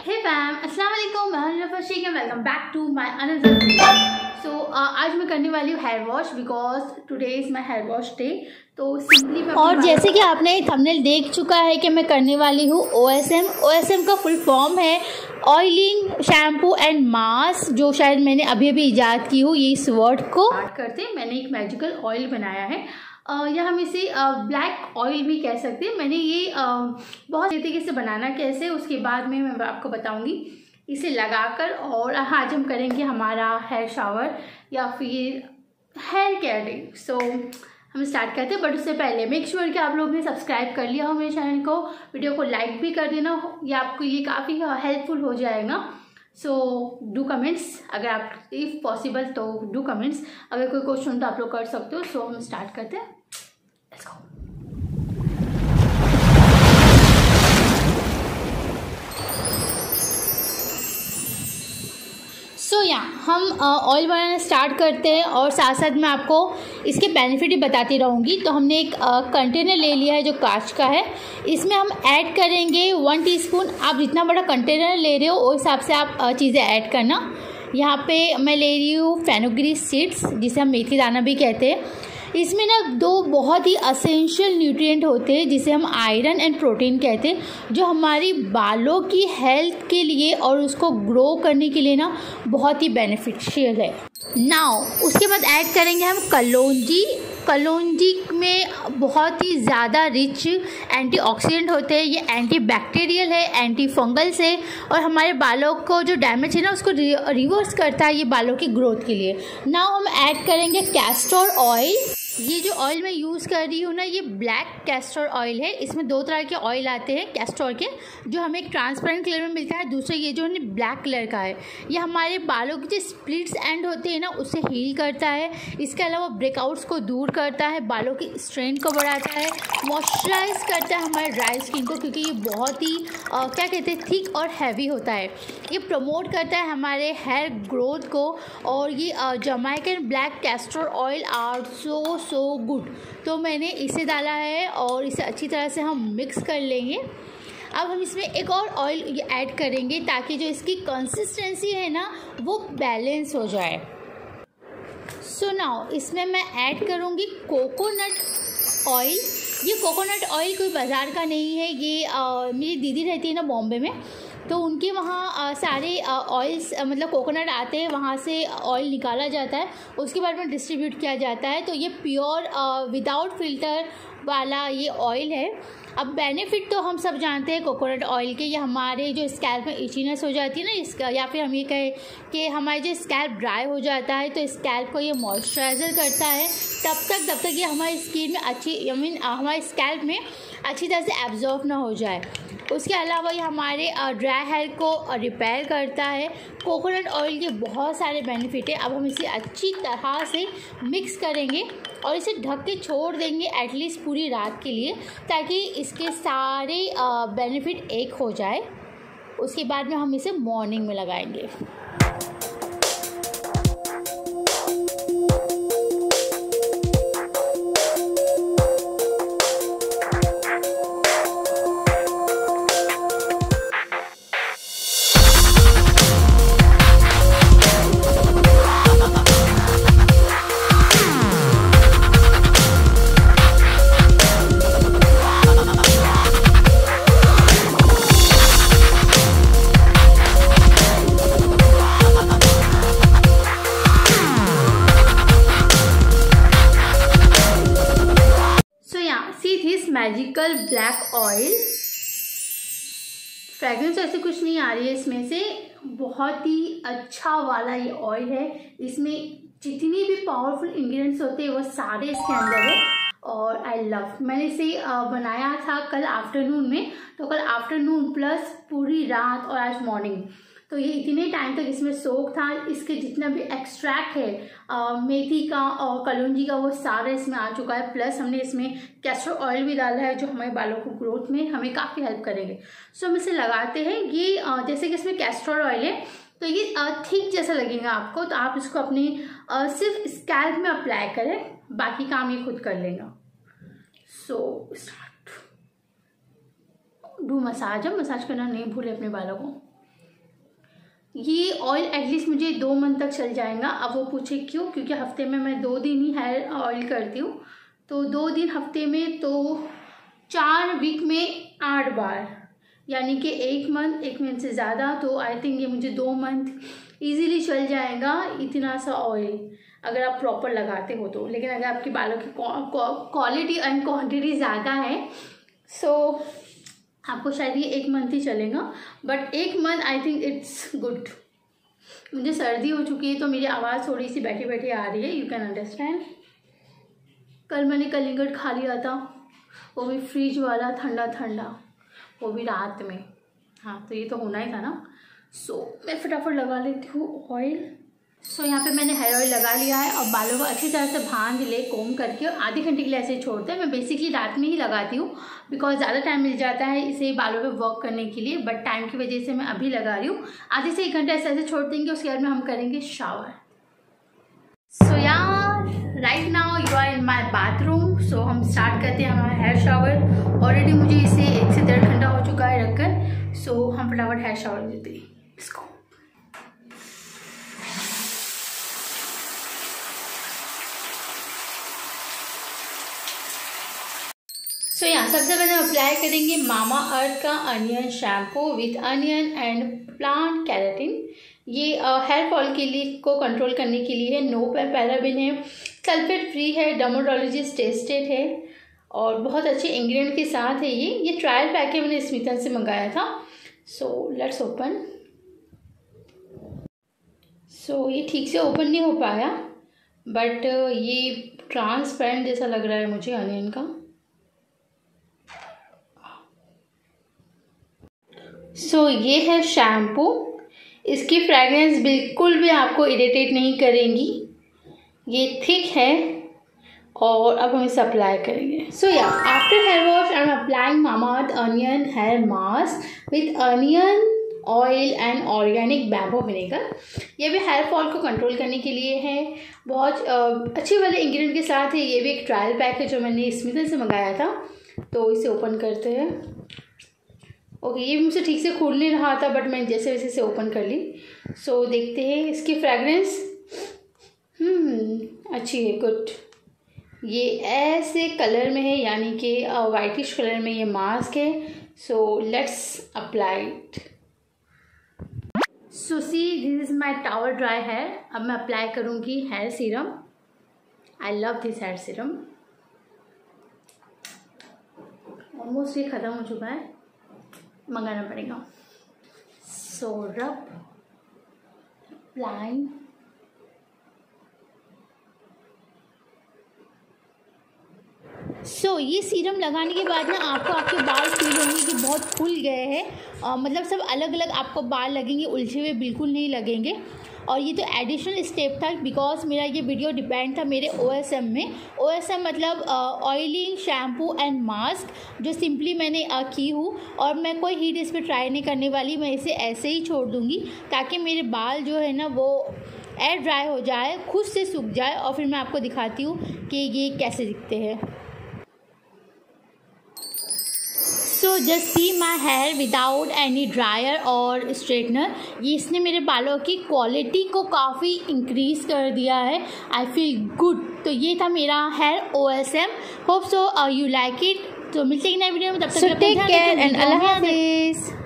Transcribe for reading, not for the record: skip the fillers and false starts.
हे fam, अस्सलाम वालेकुम, मैं हूं Shaikh and welcome back to my another video. So आज मैं करने वाली हूँ hair wash because today is my hair wash day. तो सिंपली मैं और जैसे कि आपने थंबनेल देख चुका है कि मैं करने वाली हूँ OSM का फुल फॉर्म है ऑयलिंग शैम्पू एंड मास्क, जो शायद मैंने अभी अभी ईजाद की हूँ ये इस वर्ड को। स्टार्ट करते हैं। मैंने एक मैजिकल ऑयल बनाया है या हम इसे ब्लैक ऑयल भी कह सकते हैं। मैंने ये बहुत तरीके से बनाना कैसे उसके बाद में मैं आपको बताऊंगी। इसे लगाकर और आज हम करेंगे हमारा हेयर शावर या फिर हेयर केयरिंग। सो हम स्टार्ट करते हैं, बट उससे पहले मेक श्योर कि आप लोग ने सब्सक्राइब कर लिया हो मेरे चैनल को, वीडियो को लाइक भी कर देना, ये आपको ये काफ़ी हेल्पफुल हो जाएगा। सो डू कमेंट्स, अगर आप इफ़ पॉसिबल तो डू कमेंट्स। अगर कोई क्वेश्चन तो आप लोग कर सकते हो। सो हम स्टार्ट करते हैं, लेट्स गो। सो यहाँ हम ऑयल बनाना स्टार्ट करते हैं और साथ साथ मैं आपको इसके बेनिफिट भी बताती रहूँगी। तो हमने एक कंटेनर ले लिया है जो कांच का है, इसमें हम ऐड करेंगे 1 टीस्पून। आप जितना बड़ा कंटेनर ले रहे हो उस हिसाब से आप चीज़ें ऐड करना। यहाँ पे मैं ले रही हूँ फेनुग्रीक सीड्स, जिसे हम मेथी दाना भी कहते हैं। इसमें ना 2 बहुत ही असेंशियल न्यूट्रिएंट होते हैं जिसे हम आयरन एंड प्रोटीन कहते हैं, जो हमारी बालों की हेल्थ के लिए और उसको ग्रो करने के लिए ना बहुत ही बेनिफिशियल है। नाउ उसके बाद ऐड करेंगे हम कलौंजी। कलौंजी में बहुत ही ज़्यादा रिच एंटीऑक्सीडेंट होते हैं, ये एंटीबैक्टीरियल है, एंटी फंगल्स है और हमारे बालों को जो डैमेज है ना उसको रिवर्स करता है ये बालों की ग्रोथ के लिए। नाउ हम ऐड करेंगे कैस्टर ऑयल। ये जो ऑयल मैं यूज़ कर रही हूँ ना ये ब्लैक कैस्टर ऑयल है। इसमें 2 तरह के ऑयल आते हैं कैस्टर के, जो हमें एक ट्रांसपेरेंट कलर में मिलता है, दूसरा ये जो है ब्लैक कलर का है। ये हमारे बालों के जो स्प्लिट्स एंड होते हैं ना उसे हील करता है। इसके अलावा ब्रेकआउट्स को दूर करता है, बालों की स्ट्रेंथ को बढ़ाता है, मॉइस्चराइज करता है हमारे ड्राई स्किन को, क्योंकि ये बहुत ही क्या कहते हैं थिक और हैवी होता है। ये प्रमोट करता है हमारे हेयर ग्रोथ को। और ये Jamaican black castor oil are so good. तो मैंने इसे डाला है और इसे अच्छी तरह से हम मिक्स कर लेंगे। अब हम इसमें एक और ऑयल ये ऐड करेंगे ताकि जो इसकी कंसिस्टेंसी है ना वो बैलेंस हो जाए। सो नाउ इसमें मैं ऐड करूँगी कोकोनट ऑयल। ये कोकोनट ऑयल कोई बाज़ार का नहीं है, ये मेरी दीदी रहती है ना बॉम्बे में, तो उनके वहाँ सारे ऑयल्स मतलब कोकोनट आते हैं, वहाँ से ऑयल निकाला जाता है, उसके बाद में डिस्ट्रीब्यूट किया जाता है। तो ये प्योर विदाउट फिल्टर वाला ये ऑयल है। अब बेनिफिट तो हम सब जानते हैं कोकोनट ऑयल के, ये हमारे जो स्कैल्प में इचीनेस हो जाती है ना इसका, या फिर हम ये कहें कि हमारे जो स्कैल्प ड्राई हो जाता है तो स्कैल्प को ये मॉइस्चराइज़र करता है तब तक ये हमारी स्किन में अच्छी हमारे स्कैल्प में अच्छी तरह से एब्जॉर्ब ना हो जाए। उसके अलावा ये हमारे ड्राई हेयर को रिपेयर करता है। कोकोनट ऑयल के बहुत सारे बेनिफिट है। अब हम इसे अच्छी तरह से मिक्स करेंगे और इसे ढक के छोड़ देंगे एटलीस्ट पूरी रात के लिए, ताकि इसके सारे बेनिफिट एक हो जाए। उसके बाद में हम इसे मॉर्निंग में लगाएंगे। Magical black oil. फ्रेगरेंस ऐसे कुछ नहीं आ रही है इसमें से, बहुत ही अच्छा वाला ये ऑयल है। इसमें जितनी भी पावरफुल इंग्रेडिएंट्स होते हैं वो सारे इसके अंदर है और आई लव। मैंने इसे बनाया था कल आफ्टरनून में, तो कल आफ्टरनून प्लस पूरी रात और आज मॉर्निंग, तो ये इतने टाइम तक इसमें सोख था। इसके जितना भी एक्सट्रैक्ट है मेथी का और कलौंजी का वो सारा इसमें आ चुका है। प्लस हमने इसमें कैस्टर ऑयल भी डाला है जो हमारे बालों को ग्रोथ में हमें काफ़ी हेल्प करेंगे। सो हम इसे लगाते हैं। ये जैसे कि इसमें कैस्टर ऑयल है तो ये थिक जैसा लगेगा आपको, तो आप इसको अपने सिर्फ स्कैल्प में अप्लाई करें, बाकी काम ये खुद कर लेगा। So start do massage. अब मसाज करना नहीं भूले अपने बालों को। ये ऑयल एटलीस्ट मुझे 2 मंथ तक चल जाएगा। अब वो पूछे क्यों, क्योंकि हफ्ते में मैं 2 दिन ही हेयर ऑयल करती हूँ, तो 2 दिन हफ्ते में, तो 4 वीक में 8 बार, यानी कि 1 मंथ से ज़्यादा। तो आई थिंक ये मुझे 2 मंथ ईजीली चल जाएगा इतना सा ऑयल, अगर आप प्रॉपर लगाते हो तो। लेकिन अगर आपके बालों की क्वालिटी एंड क्वांटिटी ज़्यादा है सो आपको शायद ये 1 मंथ ही चलेगा, but 1 month I think it's good. मुझे सर्दी हो चुकी है तो मेरी आवाज़ थोड़ी सी बैठी बैठी आ रही है, यू कैन अंडरस्टैंड। कल मैंने कलिंगड खा लिया था, वो भी फ्रिज वाला ठंडा ठंडा, वो भी रात में। हाँ, तो ये तो होना ही था ना। सो मैं फटाफट लगा लेती हूँ ऑयल। सो यहाँ पे मैंने हेयर ऑयल लगा लिया है और बालों को अच्छी तरह से बांध ले कोम करके, और आधे घंटे के लिए ऐसे छोड़ते हैं। मैं बेसिकली रात में ही लगाती हूँ बिकॉज ज़्यादा टाइम मिल जाता है इसे बालों पे वर्क करने के लिए, बट टाइम की वजह से मैं अभी लगा रही हूँ। आधे से 1 घंटा ऐसे छोड़ देंगे, उसके बाद में हम करेंगे शावर। सो यार right now you are in my bathroom. So हम स्टार्ट करते हैं हमारा हेयर शावर। ऑलरेडी मुझे इसे 1 से 1.5 घंटा हो चुका है रखकर। सो हम फटाफट हेयर शावर देते हैं इसको। सो यहाँ सबसे पहले अप्लाई करेंगे मामा अर्थ का onion shampoo with onion and plant keratin. ये हेयर फॉल के लिए को कंट्रोल करने के लिए है, नो पैराबिन है, सल्फेट फ्री है, डर्मेटोलॉजिस्ट टेस्टेड है और बहुत अच्छे इंग्रेडिएंट के साथ है। ये ट्रायल पैक है, मैंने स्मिता से मंगाया था। So let's open. सो ये ठीक से ओपन नहीं हो पाया, बट ये ट्रांसपेरेंट जैसा लग रहा है मुझे अनियन का। सो ये है शैम्पू। इसकी फ्रेगरेंस बिल्कुल भी आपको इरिटेट नहीं करेंगी, ये थिक है। और अब हम इसे अप्लाई करेंगे। सो या after hair wash I am applying Mamaearth onion hair mask with onion oil and organic bamboo vinegar. ये भी हेयर फॉल को कंट्रोल करने के लिए है, बहुत अच्छे वाले इंग्रेडिएंट के साथ है। ये भी एक ट्रायल पैक है जो मैंने स्मिता से मंगाया था। तो इसे ओपन करते हैं। ओके, ये मुझसे ठीक से खुल नहीं रहा था, बट मैं जैसे वैसे से ओपन कर ली। सो देखते हैं इसकी फ्रेगरेंस। अच्छी है, गुड। ये ऐसे कलर में है, यानी कि वाइटिश कलर में ये मास्क है। So let's apply it. So see this is my towel dry hair. अब मैं अप्लाई करूँगी hair serum. I love this hair serum. Almost ये ख़त्म हो चुका है, मंगाना पड़ेगा। सो रब अप्लाई। सो ये सीरम लगाने के बाद ना आपको आपके बाल फील होंगे कि बहुत खुल गए हैं, मतलब सब अलग अलग आपको बाल लगेंगे, उलझे हुए बिल्कुल नहीं लगेंगे। और ये तो एडिशनल स्टेप था बिकॉज मेरा ये वीडियो डिपेंड था मेरे OSM में। OSM मतलब ऑयलिंग शैम्पू एंड मास्क, जो सिंपली मैंने की हूँ। और मैं कोई हीट इस पर ट्राई नहीं करने वाली, मैं इसे ऐसे ही छोड़ दूँगी ताकि मेरे बाल जो है ना वो एयर ड्राई हो जाए, खुद से सूख जाए, और फिर मैं आपको दिखाती हूँ कि ये कैसे दिखते हैं। So just see my hair without any dryer और स्ट्रेटनर। ये इसने मेरे बालों की क्वालिटी को काफ़ी इंक्रीज़ कर दिया है। I feel good. तो ये था मेरा hair OSM। Hope so you like it. तो मिलते हैं नए वीडियो में, तब तक टेक केयर एंड अल्लाह हाफिज़।